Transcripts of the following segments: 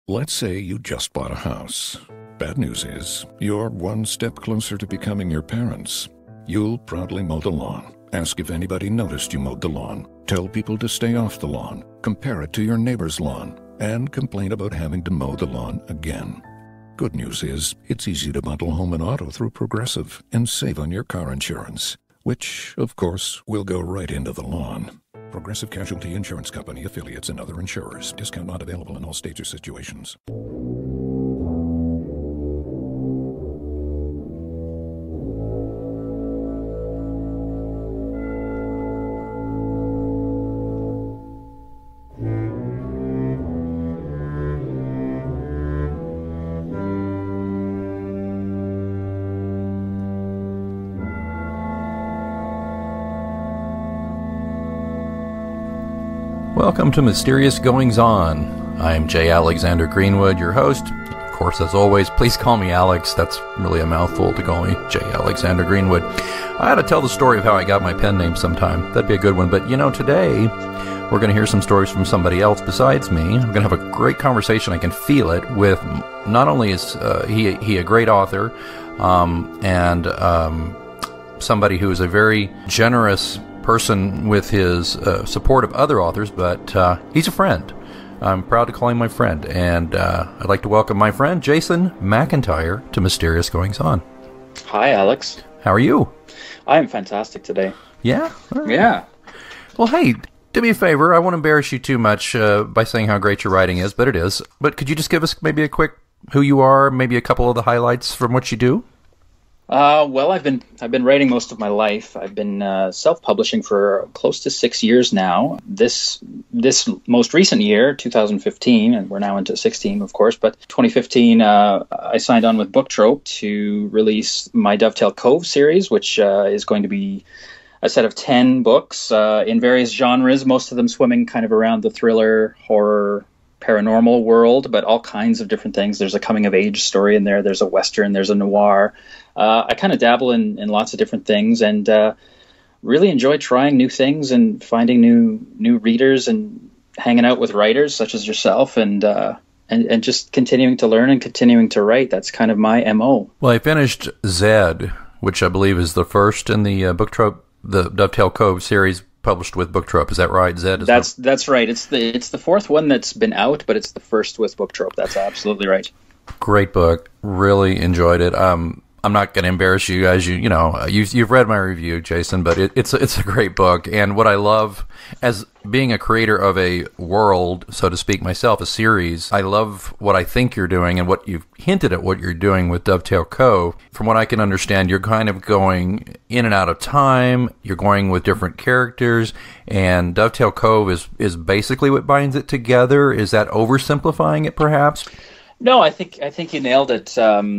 Let's say you just bought a house. Bad news is, you're one step closer to becoming your parents. You'll proudly mow the lawn. Ask if anybody noticed you mowed the lawn. Tell people to stay off the lawn. Compare it to your neighbor's lawn. And complain about having to mow the lawn again. Good news is, it's easy to bundle home and auto through Progressive and save on your car insurance, which, of course, will go right into the lawn. Progressive Casualty Insurance Company, affiliates, and other insurers. Discount not available in all states or situations. Welcome to Mysterious Goings-On. I am J. Alexander Greenwood, your host. Of course, as always, please call me Alex. That's really a mouthful to call me J. Alexander Greenwood. I ought to tell the story of how I got my pen name sometime. That'd be a good one. But, today we're going to hear some stories from somebody else besides me. I'm going to have a great conversation. I can feel it with, not only is he a great author and somebody who is a very generous person with his support of other authors, but he's a friend. I'm proud to call him my friend, and I'd like to welcome my friend Jason McIntyre to Mysterious Goings-On. Hi, Alex. How are you? I'm fantastic today. Yeah? Right. Yeah. Well, hey, do me a favor. I won't embarrass you too much by saying how great your writing is, but it is. But could you just give us maybe a quick who you are, maybe a couple of the highlights from what you do? Well, I've been writing most of my life. I've been self-publishing for close to 6 years now. This most recent year, 2015, and we're now into 16, of course, but 2015, I signed on with Book Trope to release my Dovetail Cove series, which is going to be a set of 10 books in various genres, most of them swimming kind of around the thriller, horror, paranormal world, but all kinds of different things. There's a coming-of-age story in there. There's a Western. There's a noir. I kind of dabble in lots of different things and really enjoy trying new things and finding new readers and hanging out with writers such as yourself and just continuing to learn and continuing to write. That's kind of my MO. Well, I finished Zed, which I believe is the first in the Book Trope, the Dovetail Cove series published with Book Trope. Is that right, Zed? That's right. It's the fourth one that's been out, but it's the first with Book Trope. That's absolutely right. Great book. Really enjoyed it. I'm not going to embarrass you guys. You've read my review, Jason, but it's a great book. And what I love, as being a creator of a world, so to speak, myself, a series, I love what I think you're doing and what you've hinted at what you're doing with Dovetail Cove. From what I can understand, you're kind of going in and out of time. You're going with different characters, and Dovetail Cove is basically what binds it together. Is that oversimplifying it, perhaps? No, I think you nailed it.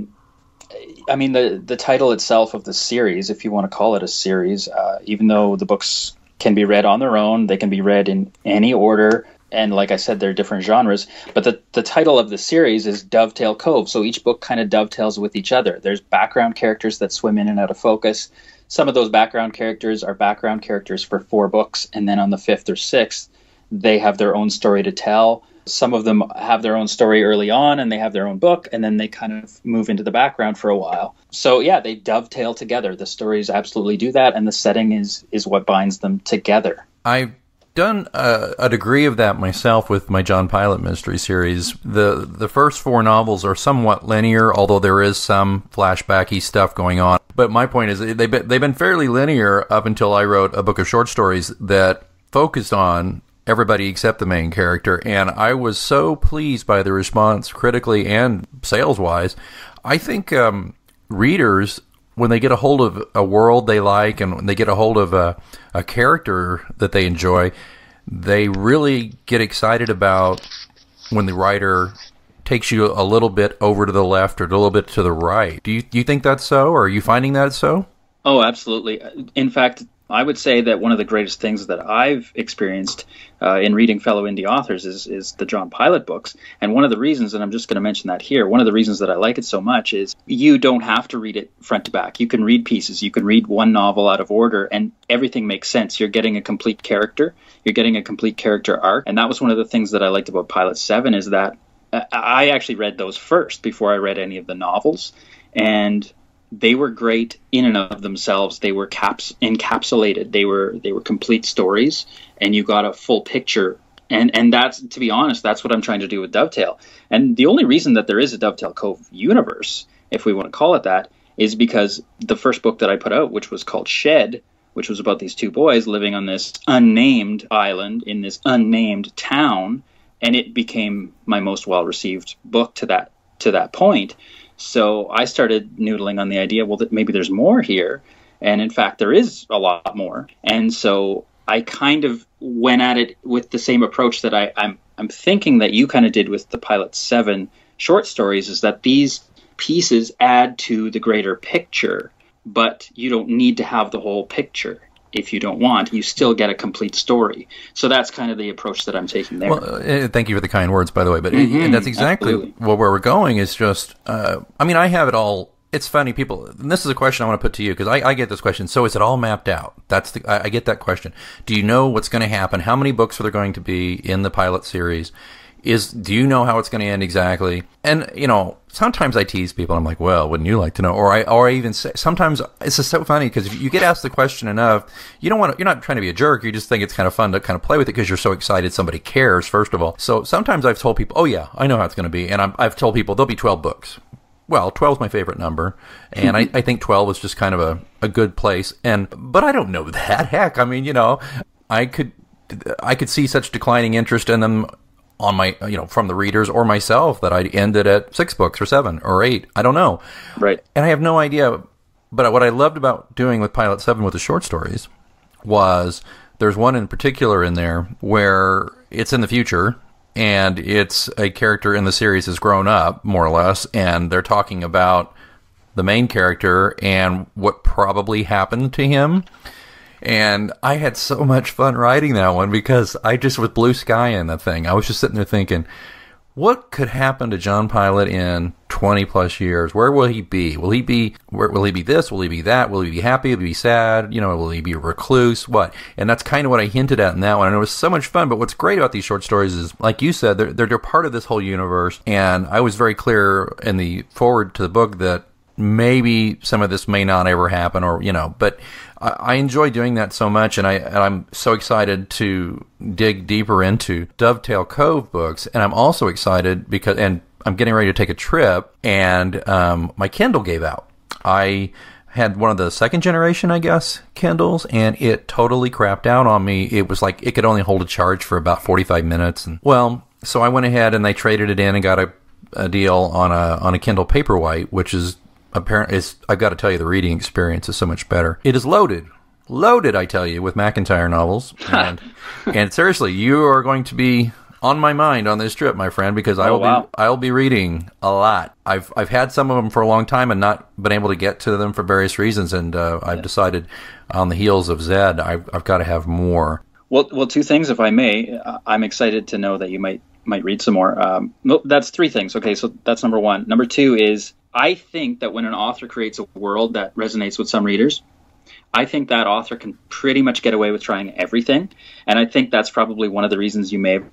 I mean, the title itself of the series, if you want to call it a series, even though the books can be read on their own, they can be read in any order. And like I said, they're different genres. But the title of the series is Dovetail Cove. So each book kind of dovetails with each other. There's background characters that swim in and out of focus. Some of those background characters are background characters for 4 books. And then on the 5th or 6th, they have their own story to tell. Some of them have their own story early on and they have their own book, and then they kind of move into the background for a while. So yeah, they dovetail together. The stories absolutely do that, and the setting is what binds them together. I've done a degree of that myself with my John Pilot mystery series. The first 4 novels are somewhat linear, although there is some flashbacky stuff going on. But my point is they've been fairly linear up until I wrote a book of short stories that focused on everybody except the main character, and I was so pleased by the response critically and sales-wise. I think readers, when they get a hold of a world they like and when they get a hold of a character that they enjoy, they really get excited about when the writer takes you a little bit over to the left or a little bit to the right. Do you think that's so, or are you finding that so? Oh, absolutely. In fact, I would say that one of the greatest things that I've experienced in reading fellow indie authors is the John Pilot books. And one of the reasons, and I'm just going to mention that here, one of the reasons that I like it so much is you don't have to read it front to back. You can read pieces. You can read one novel out of order and everything makes sense. You're getting a complete character. You're getting a complete character arc. And that was one of the things that I liked about Pilot 7 is that I actually read those first before I read any of the novels, and they were great in and of themselves. They were encapsulated. They were complete stories, and you got a full picture. And that's, to be honest, that's what I'm trying to do with Dovetail. And the only reason that there is a Dovetail Cove universe, if we want to call it that, is because the first book that I put out, which was called Shed, which was about these two boys living on this unnamed island in this unnamed town, and it became my most well-received book to that point. So I started noodling on the idea, well, that maybe there's more here. And in fact, there is a lot more. And so I kind of went at it with the same approach that I'm thinking that you kind of did with the Pilot 7 short stories, is that these pieces add to the greater picture, but you don't need to have the whole picture. If you don't want, you still get a complete story. So that's kind of the approach that I'm taking there. Well, thank you for the kind words, by the way. But and that's exactly where we're going. Is just, I mean, I have it all. It's funny, people. And this is a question I want to put to you, because I get this question. So is it all mapped out? I get that question. Do you know what's going to happen? How many books are there going to be in the pilot series? Do you know how it's going to end exactly? And, sometimes I tease people. I'm like, well, wouldn't you like to know? Or I even say, sometimes it's just so funny, because if you get asked the question enough, you're not trying to be a jerk. You just think it's kind of fun to kind of play with it because you're so excited somebody cares, first of all. So sometimes I've told people, oh yeah, I know how it's going to be. And I've told people there'll be 12 books. Well, 12 is my favorite number. And I think 12 is just kind of a good place. But I don't know that. Heck, I mean, I could see such declining interest in them on my, from the readers or myself, that I'd ended at 6 books or 7 or 8. I don't know. Right. And I have no idea. But what I loved about doing with Pilot 7 with the short stories was there's one in particular in there where it's in the future, and it's a character in the series has grown up, more or less, and they're talking about the main character and what probably happened to him. And I had so much fun writing that one, because I just, with blue sky in that thing, I was just sitting there thinking, what could happen to John Pilot in 20 plus years? Where will he be? Will he be this? Will he be that? Will he be happy? Will he be sad? Will he be a recluse? What? And that's kind of what I hinted at in that one. And it was so much fun. But what's great about these short stories is, like you said, they're part of this whole universe. And I was very clear in the forward to the book that maybe some of this may not ever happen, but I enjoy doing that so much, and I'm so excited to dig deeper into Dovetail Cove books, and I'm also excited because I'm getting ready to take a trip, and my Kindle gave out. I had one of the second generation, I guess, Kindles, and it totally crapped out on me. It was like it could only hold a charge for about 45 minutes, so I went ahead and they traded it in and got a deal on a Kindle Paperwhite, which is apparently, I've got to tell you, the reading experience is so much better. It is loaded, I tell you, with McIntyre novels. And seriously, you are going to be on my mind on this trip, my friend, because I'll be reading a lot. I've had some of them for a long time and not been able to get to them for various reasons, and I've decided on the heels of Zed, I've got to have more. Well, 2 things, if I may. I'm excited to know that you might read some more. That's 3 things. Okay, so that's number 1. Number 2 is, I think that when an author creates a world that resonates with some readers, I think that author can pretty much get away with trying everything. And I think that's probably one of the reasons you may have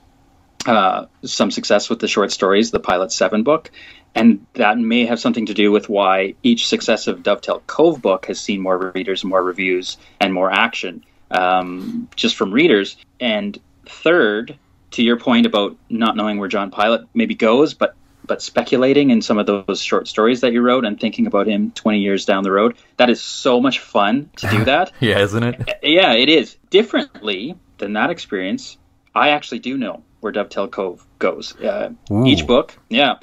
had some success with the short stories, the Pilot 7 book. And that may have something to do with why each successive Dovetail Cove book has seen more readers, more reviews, and more action just from readers. And third, to your point about not knowing where John Pilot maybe goes, but speculating in some of those short stories that you wrote and thinking about him 20 years down the road, that is so much fun to do that. Yeah, isn't it? Yeah, it is. Differently than that experience, I actually do know where Dovetail Cove goes. Each book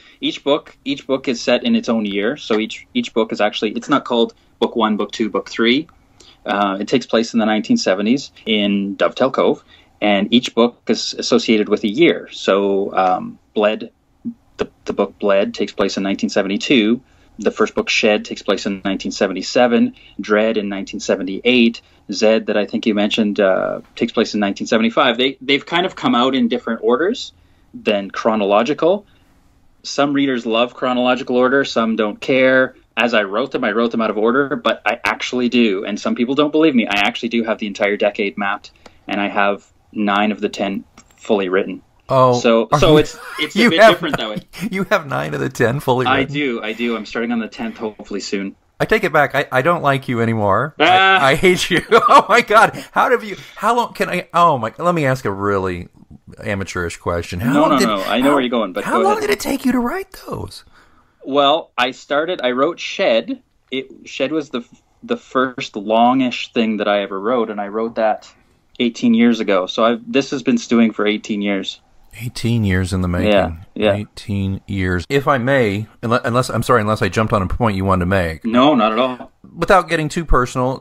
is set in its own year. So each book is actually, it's not called book 1, book 2, book 3. It takes place in the 1970s in Dovetail Cove, and each book is associated with a year. So Bled, the book Bled takes place in 1972. The first book, Shed, takes place in 1977. Dread in 1978. Zed, that I think you mentioned, takes place in 1975. They've kind of come out in different orders than chronological. Some readers love chronological order. Some don't care. As I wrote them out of order, but I actually do. And some people don't believe me. I actually do have the entire decade mapped, and I have 9 of the 10 fully written. Oh, so it's a bit different that way. You have 9 of the 10 fully written? I do. I'm starting on the 10th, hopefully soon. I take it back. I don't like you anymore. I hate you. Oh my God! How long can I? Oh my! Let me ask a really amateurish question. No. I know where you're going, but how long did it take you to write those? Well, I wrote Shed. Shed was the first longish thing that I ever wrote, and I wrote that 18 years ago. So this has been stewing for 18 years. 18 years in the making. Yeah. 18 years. If I may, unless I jumped on a point you wanted to make. No, not at all. Without getting too personal,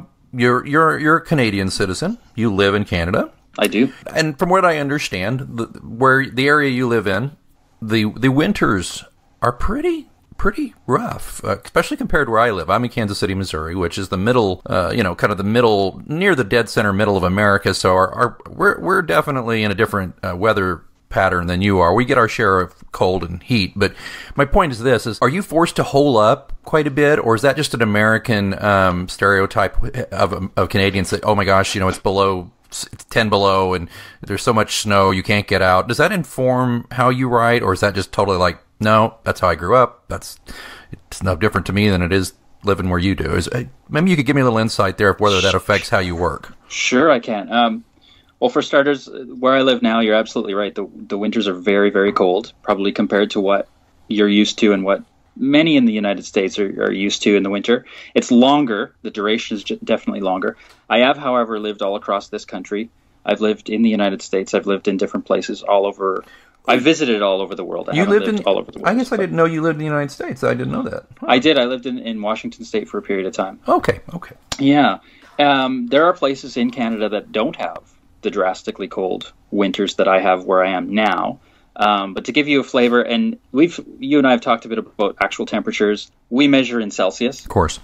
you're a Canadian citizen. You live in Canada. I do. And from what I understand, the area you live in, the winters are pretty rough, especially compared to where I live. I'm in Kansas City, Missouri, which is the middle, kind of the middle, near the dead center middle of America. So we're definitely in a different weather pattern than you are. We get our share of cold and heat. But my point is this: are you forced to hole up quite a bit, or is that just an American stereotype of Canadians that, oh my gosh, it's 10 below and there's so much snow you can't get out? Does that inform how you write, or is that just totally like, no, that's how I grew up. It's no different to me than it is living where you do. Maybe you could give me a little insight there of whether that affects how you work. Sure, I can. Well, for starters, where I live now, you're absolutely right. The winters are very, very cold, probably compared to what you're used to and what many in the United States are used to in the winter. It's longer. The duration is definitely longer. I have, however, lived all across this country. I've lived in the United States. I've lived in different places all over. I visited all over the world. You lived all over the world. I guess I didn't know you lived in the United States. I didn't know that. Huh. I did. I lived in Washington State for a period of time. Okay. Yeah. There are places in Canada that don't have the drastically cold winters that I have where I am now. But to give you a flavor, and you and I have talked a bit about actual temperatures. We measure in Celsius. Of course.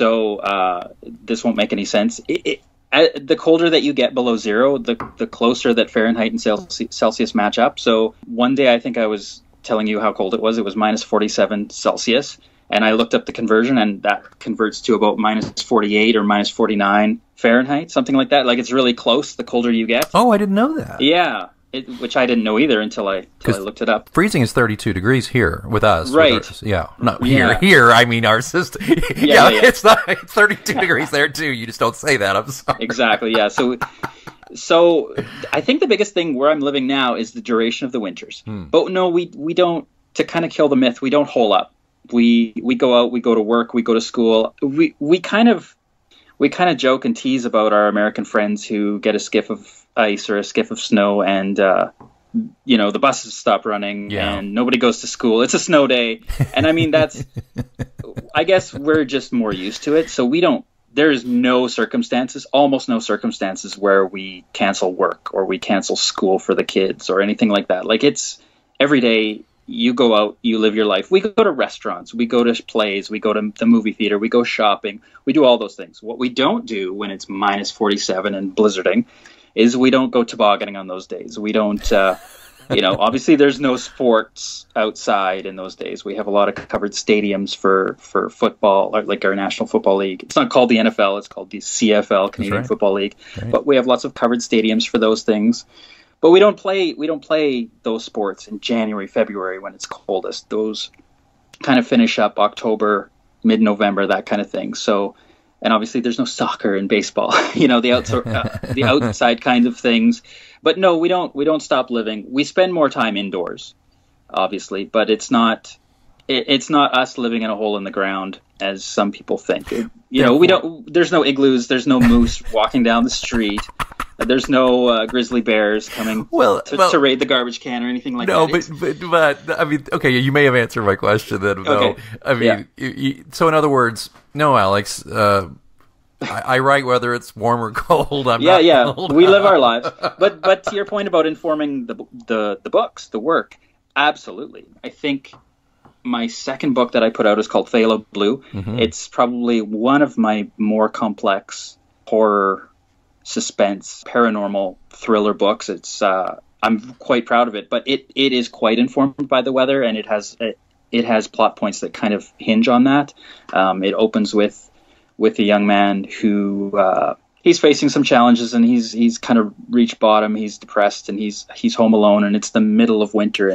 So this won't make any sense. The colder that you get below zero, the closer that Fahrenheit and Celsius match up. So one day I think I was telling you how cold it was. It was minus 47 Celsius. And I looked up the conversion, and that converts to about minus 48 or minus 49 Fahrenheit, something like that. Like, it's really close the colder you get. Oh, I didn't know that. Yeah. Which I didn't know either until I looked it up. Freezing is 32 degrees here with us. Right. Not here. Yeah. Here, I mean our system. Yeah. It's 32 degrees there too. You just don't say that. I'm sorry. Exactly, yeah. So I think the biggest thing where I'm living now is the duration of the winters. But no, we don't, to kind of kill the myth, we don't hole up. We go out, we go to work, we go to school. We kind of joke and tease about our American friends who get a skiff of ice or a skiff of snow, and the buses stop running and nobody goes to school. It's a snow day, and I mean that's. I guess we're just more used to it, so we don't. There's almost no circumstances where we cancel work or we cancel school for the kids or anything like that. Like, it's every day. You go out, you live your life. We go to restaurants, we go to plays, we go to the movie theater, we go shopping, we do all those things. What we don't do when it's minus 47 and blizzarding is we don't go tobogganing on those days. We don't, obviously there's no sports outside in those days. We have a lot of covered stadiums for football, like our National Football League. It's not called the NFL, it's called the CFL, Canadian Football League. Right. But we have lots of covered stadiums for those things. But we don't play those sports in January, February when it's coldest. Those kind of finish up October, mid-November, that kind of thing. So, and obviously there's no soccer and baseball, the outside kinds of things. But no, we don't stop living. We spend more time indoors, obviously, but it's not us living in a hole in the ground as some people think. There's no igloos, there's no moose walking down the street. There's no grizzly bears coming to raid the garbage can or anything like that. No, but I mean, okay, you may have answered my question then. Okay. I mean, so in other words, no, Alex, I write whether it's warm or cold. We live our lives. But to your point about informing the books, the work, absolutely. I think my second book that I put out is called Phthalo Blue. Mm-hmm. It's probably one of my more complex horror, suspense, paranormal thriller books. It's I'm quite proud of it, but it is quite informed by the weather, and it has plot points that kind of hinge on that. It opens with a young man who he's facing some challenges, and he's kind of reached bottom. He's depressed, and he's home alone, and it's the middle of winter,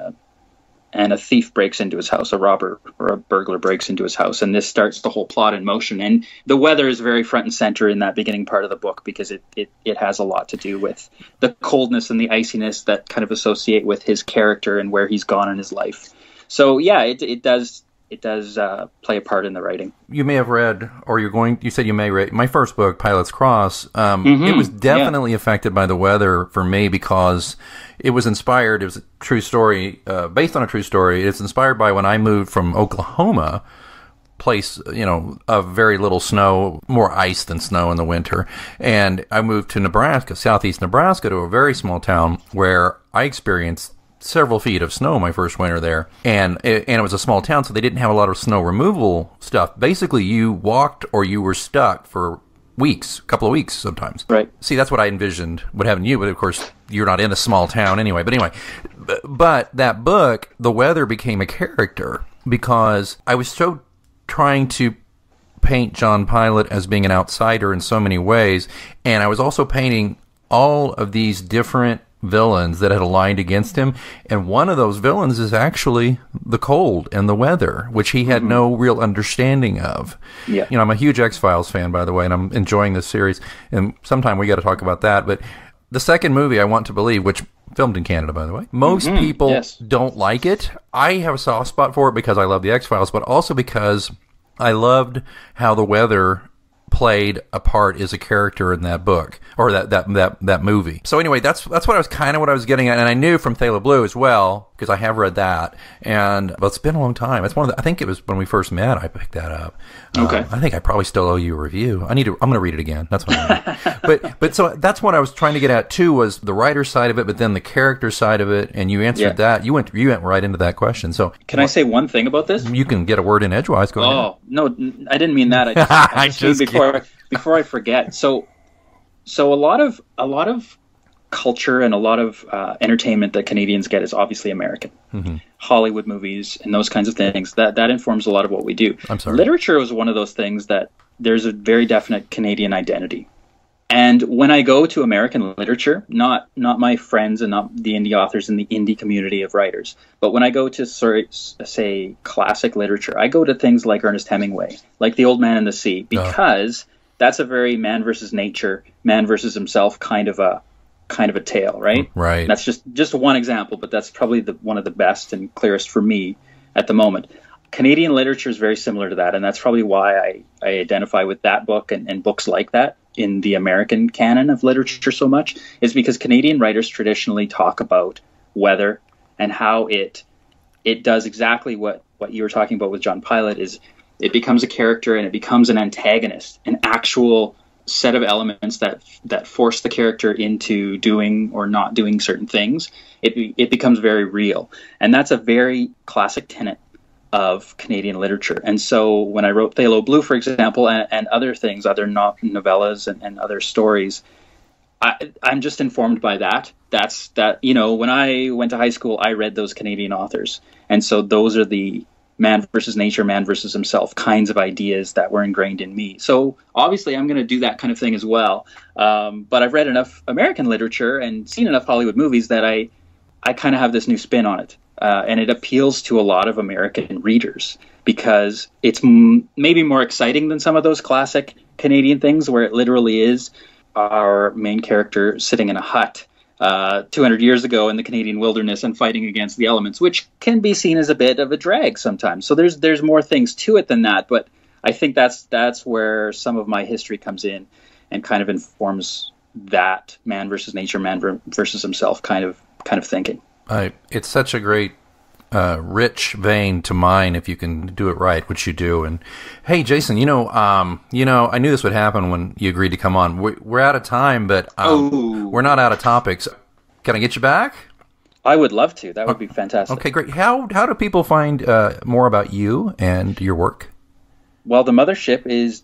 and a thief breaks into his house, a robber or a burglar breaks into his house, and this starts the whole plot in motion. And the weather is very front and center in that beginning part of the book, because it has a lot to do with the coldness and the iciness that kind of associate with his character and where he's gone in his life. So yeah, it does play a part in the writing. You may have read, or you said you may read, my first book, Pilot's Cross. It was definitely affected by the weather for me, because it was inspired, it was a true story, based on a true story. It's inspired by when I moved from Oklahoma, place, of very little snow, more ice than snow in the winter. And I moved to Nebraska, southeast Nebraska, to a very small town where I experienced several feet of snow my first winter there, and it was a small town, so they didn't have a lot of snow removal stuff. Basically, you walked or you were stuck for weeks, a couple of weeks sometimes. Right. See, that's what I envisioned would happen to you, but of course, you're not in a small town anyway. But anyway, but that book, the weather became a character, because I was so trying to paint John Pilot as being an outsider in so many ways, and I was also painting all of these different villains that had aligned against him, and one of those villains is actually the cold and the weather, which he had no real understanding of. Yeah. I'm a huge X-Files fan, by the way, and I'm enjoying this series, and sometime we got to talk about that. But the second movie, I Want to Believe, which filmed in Canada, by the way, most people don't like it. I have a soft spot for it because I love the X-Files, but also because I loved how the weather played a part as a character in that book, or that movie. So anyway, that's what I was getting at, and I knew from Phthalo Blue as well, because I have read that, but it's been a long time. It's I think it was when we first met I picked that up. Okay. I think I probably still owe you a review. I'm going to read it again. That's what I mean. but so that's what I was trying to get at too, was the writer side of it, but then the character side of it, and you answered that. You went right into that question. So can I say one thing about this? You can get a word in edgewise. Go ahead. Oh no, I didn't mean that. I just before I forget. So a lot of culture and a lot of entertainment that Canadians get is obviously American. Hollywood movies and those kinds of things. That informs a lot of what we do. I'm sorry. Literature is one of those things that there's a very definite Canadian identity. And when I go to American literature, not my friends and not the indie authors in the indie community of writers, but when I go to, say, classic literature, I go to things like Ernest Hemingway, like The Old Man and the Sea, because that's a very man versus nature, man versus himself kind of a tale, right? Right. That's just one example, but that's probably one of the best and clearest for me at the moment. Canadian literature is very similar to that, and that's probably why I identify with that book and books like that in the American canon of literature so much, is because Canadian writers traditionally talk about weather and how it does exactly what you were talking about with John Pilot, is it becomes a character and it becomes an antagonist, an actual set of elements that force the character into doing or not doing certain things. It becomes very real, and that's a very classic tenet of Canadian literature. And so when I wrote Phthalo Blue, for example, and other things, other novellas and other stories, I'm just informed by that. That's when I went to high school, I read those Canadian authors, and so those are the man versus nature, man versus himself kinds of ideas that were ingrained in me. So obviously I'm going to do that kind of thing as well. But I've read enough American literature and seen enough Hollywood movies that I kind of have this new spin on it. And it appeals to a lot of American readers because it's maybe more exciting than some of those classic Canadian things where it literally is our main character sitting in a hut 200 years ago in the Canadian wilderness and fighting against the elements, which can be seen as a bit of a drag sometimes. So there's more things to it than that, but I think that's where some of my history comes in and kind of informs that man versus nature, man versus himself kind of thinking. It's such a great rich vein to mine if you can do it right, which you do. And hey, Jason, I knew this would happen when you agreed to come on. We're out of time, but we're not out of topics. Can I get you back? I would love to. That would be fantastic. Okay, great. How do people find more about you and your work? Well, the mothership is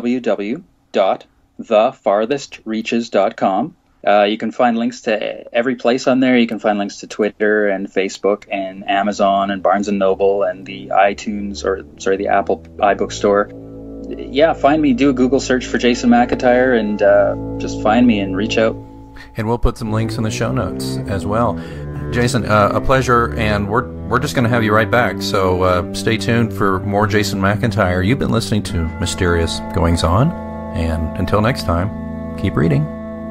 www.thefarthestreaches.com. You can find links to every place on there. You can find links to Twitter and Facebook and Amazon and Barnes & Noble and the the Apple iBook store. yeah, find me, do a Google search for Jason McIntyre, and just find me and reach out. And we'll put some links in the show notes as well. Jason, a pleasure, and we're just going to have you right back. So stay tuned for more Jason McIntyre. You've been listening to Mysterious Goings On, and until next time, keep reading.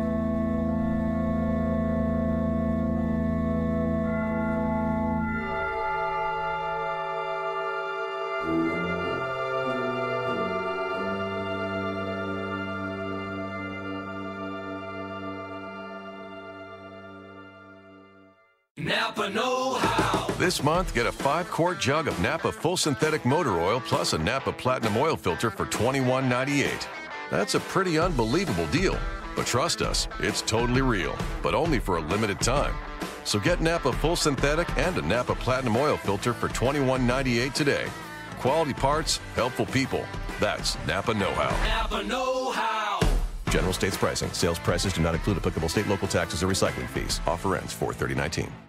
Napa know-how. This month, get a 5-quart jug of Napa Full Synthetic Motor Oil plus a Napa Platinum Oil Filter for $21.98. That's a pretty unbelievable deal. But trust us, it's totally real, but only for a limited time. So get Napa Full Synthetic and a Napa Platinum Oil Filter for $21.98 today. Quality parts, helpful people. That's Napa know-how. Napa know-how. General states pricing. Sales prices do not include applicable state, local taxes, or recycling fees. Offer ends 4/30/19.